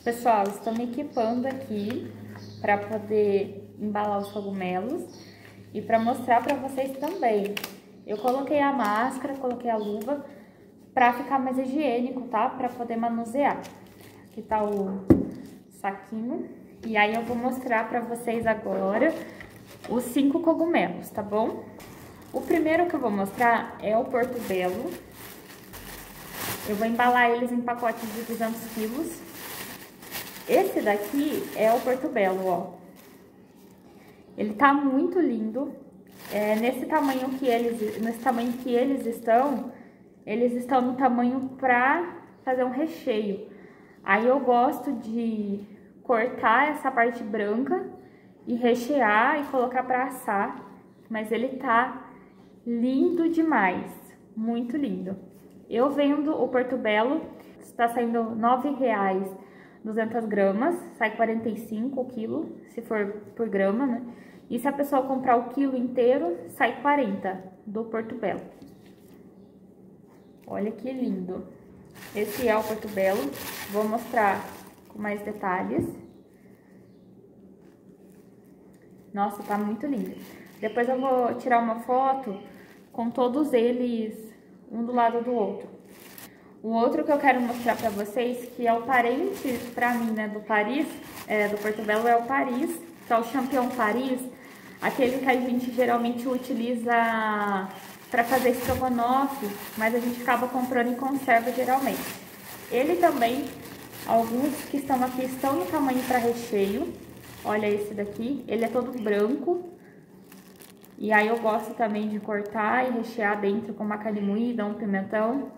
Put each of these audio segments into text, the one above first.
Pessoal, estou me equipando aqui para poder embalar os cogumelos e para mostrar para vocês também. Eu coloquei a máscara, coloquei a luva para ficar mais higiênico, tá? Para poder manusear. Aqui tá o saquinho e aí eu vou mostrar para vocês agora os 5 cogumelos, tá bom? O primeiro que eu vou mostrar é o portobello. Eu vou embalar eles em pacotes de 200 quilos. Esse daqui é o portobello, ó. Ele tá muito lindo. Nesse tamanho que eles estão no tamanho pra fazer um recheio. Aí eu gosto de cortar essa parte branca e rechear e colocar pra assar. Mas ele tá lindo demais, muito lindo. Eu vendo o portobello, está saindo R$ 9,00. 200 gramas, sai 45 o quilo, se for por grama, né? E se a pessoa comprar o quilo inteiro, sai 40 do portobello. Olha que lindo. Esse é o portobello. Vou mostrar com mais detalhes. Nossa, tá muito lindo. Depois eu vou tirar uma foto com todos eles, um do lado do outro. O outro que eu quero mostrar pra vocês, que é o parente pra mim, né, do portobello, é o Paris, que é o Champignon Paris, aquele que a gente geralmente utiliza pra fazer estrogonofe, mas a gente acaba comprando em conserva geralmente. Ele também, alguns que estão aqui estão no tamanho para recheio. Olha esse daqui, ele é todo branco. E aí eu gosto também de cortar e rechear dentro com uma carne moída, um pimentão.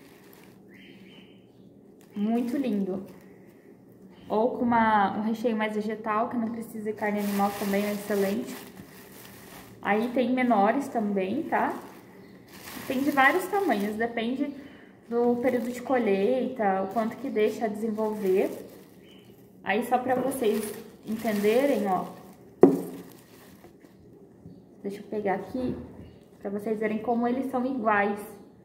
Muito lindo. Ou com um recheio mais vegetal, que não precisa de carne animal, também é excelente. Aí tem menores também, tá? Tem de vários tamanhos, depende do período de colheita, o quanto que deixa desenvolver. Aí só pra vocês entenderem, ó. Deixa eu pegar aqui, pra vocês verem como eles são iguais.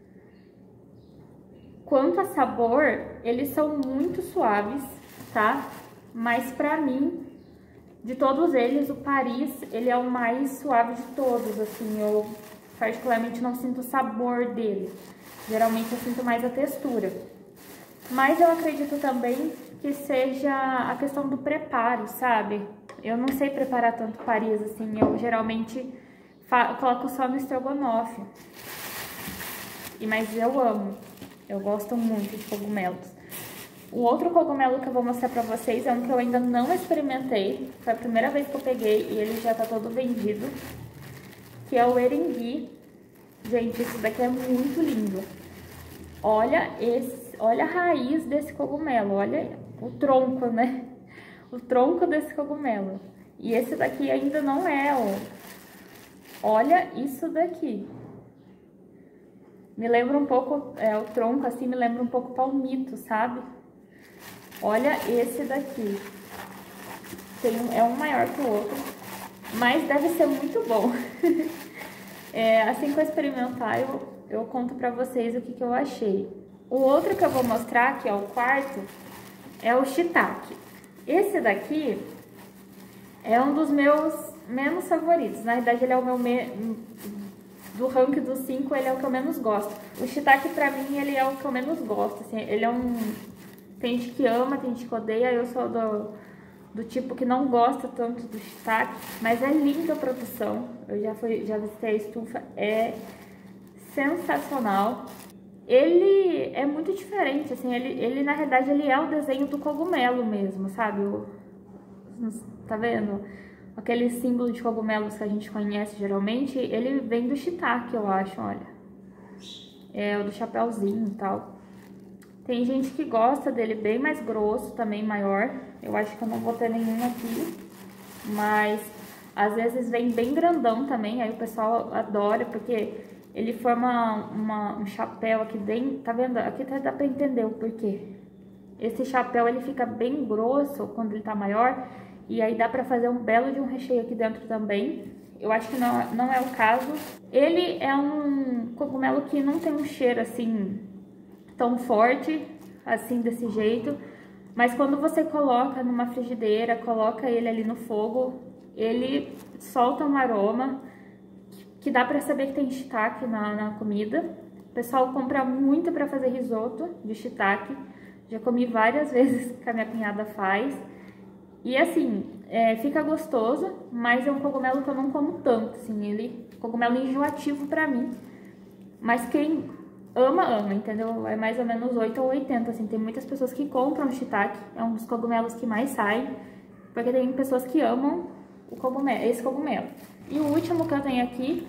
Quanto a sabor, eles são muito suaves, tá? Mas pra mim, de todos eles, o Paris, ele é o mais suave de todos, assim. Eu particularmente não sinto o sabor dele. Geralmente eu sinto mais a textura. Mas eu acredito também que seja a questão do preparo, sabe? Eu não sei preparar tanto Paris, assim. Eu geralmente coloco só no estrogonofe. Mas eu amo. Eu gosto muito de cogumelos. O outro cogumelo que eu vou mostrar pra vocês é um que eu ainda não experimentei. Foi a primeira vez que eu peguei e ele já tá todo vendido. Que é o erengui. Gente, esse daqui é muito lindo. Olha a raiz desse cogumelo. Olha o tronco, né? O tronco desse cogumelo. E esse daqui ainda não é, ó. Olha isso daqui. Me lembra um pouco, o tronco assim, me lembra um pouco palmito, sabe? Olha esse daqui. É um maior que o outro, mas deve ser muito bom. Assim que eu experimentar, eu conto pra vocês o que eu achei. O outro que eu vou mostrar, que é o quarto, é o shiitake. Esse daqui é um dos meus menos favoritos. Na verdade, ele é o meu... Do ranking dos 5, ele é o que eu menos gosto. O shiitake, pra mim, ele é o que eu menos gosto, assim. Ele é tem gente que ama, tem gente que odeia. Eu sou do tipo que não gosta tanto do shiitake, mas é linda a produção. Eu já visitei a estufa, é sensacional. Ele é muito diferente, assim. Ele na realidade, ele é o desenho do cogumelo mesmo, sabe? Tá vendo? Aquele símbolo de cogumelos que a gente conhece geralmente, ele vem do shiitake, eu acho, olha. É o do chapéuzinho e tal. Tem gente que gosta dele bem mais grosso, também maior. Eu acho que eu não vou ter nenhum aqui. Mas às vezes vem bem grandão também, aí o pessoal adora, porque ele forma um chapéu aqui bem... Tá vendo? Aqui dá pra entender o porquê. Esse chapéu, ele fica bem grosso quando ele tá maior. E aí dá pra fazer um belo de um recheio aqui dentro também. Eu acho que não é o caso. Ele é um cogumelo que não tem um cheiro assim tão forte, assim desse jeito. Mas quando você coloca numa frigideira, coloca ele ali no fogo, ele solta um aroma que dá pra saber que tem shiitake na comida. O pessoal compra muito pra fazer risoto de shiitake. Já comi várias vezes que a minha cunhada faz. E assim, fica gostoso, mas é um cogumelo que eu não como tanto, assim, ele é um cogumelo enjoativo pra mim. Mas quem ama, ama, entendeu? É mais ou menos 8 ou 80, assim, tem muitas pessoas que compram shiitake, é um dos cogumelos que mais saem, porque tem pessoas que amam esse cogumelo. E o último que eu tenho aqui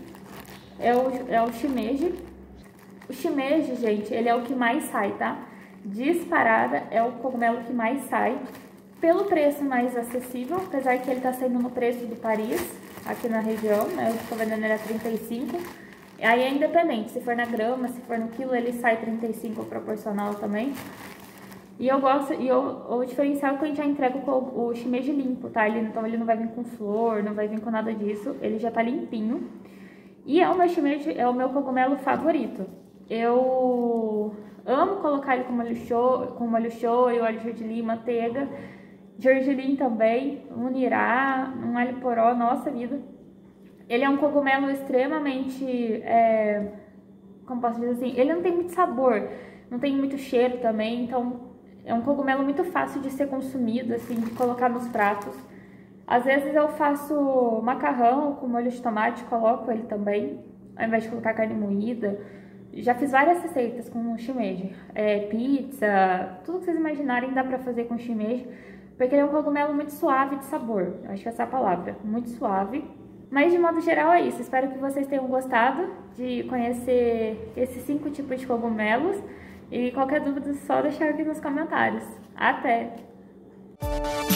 é o shimeji. O shimeji, gente, ele é o que mais sai, tá? Disparada, é o cogumelo que mais sai. Pelo preço mais acessível, apesar que ele tá saindo no preço do Paris, aqui na região, né? Eu tô vendendo ele a 35. Aí é independente, se for na grama, se for no quilo, ele sai 35 proporcional também. E eu gosto, o diferencial é que a gente já entrega o shimeji limpo, tá? Então ele não vai vir com flor, não vai vir com nada disso, ele já tá limpinho. E é o meu shimeji, é o meu cogumelo favorito. Eu amo colocar ele com molho shoyu, óleo de gergelim, manteiga, gergelim também, um nirá, um alho poró, nossa vida. Ele é um cogumelo extremamente, como posso dizer assim, ele não tem muito sabor, não tem muito cheiro também, então é um cogumelo muito fácil de ser consumido, assim, de colocar nos pratos. Às vezes eu faço macarrão com molho de tomate, coloco ele também, ao invés de colocar carne moída. Já fiz várias receitas com shimeji, pizza, tudo que vocês imaginarem dá pra fazer com shimeji, porque ele é um cogumelo muito suave de sabor, acho que essa é a palavra, muito suave. Mas de modo geral é isso, espero que vocês tenham gostado de conhecer esses 5 tipos de cogumelos, e qualquer dúvida é só deixar aqui nos comentários. Até!